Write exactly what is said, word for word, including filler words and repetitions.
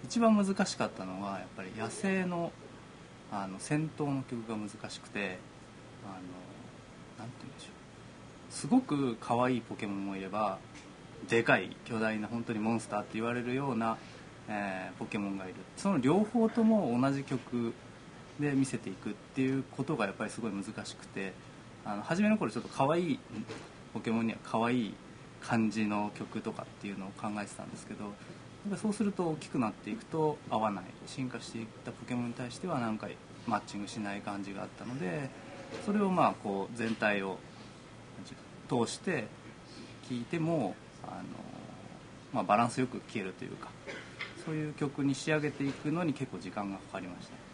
一番難しかったのはやっぱり野生のあの戦闘の曲が難しくて、あのなんて言うんでしょう、すごく可愛いポケモンもいれば、でかい巨大な本当にモンスターって言われるような、えー、ポケモンがいる。その両方とも同じ曲で見せていくっていうことがやっぱりすごい難しくて、あの初めの頃ちょっと可愛いポケモンには可愛い感じの曲とかっていうのを考えてたんですけど、やっぱりそうすると大きくなっていくと合わない、進化していったポケモンに対してはなんかマッチングしない感じがあったので、それをまあこう全体を通して聴いてもあの、まあ、バランスよく聴けるというか、そういう曲に仕上げていくのに結構時間がかかりました。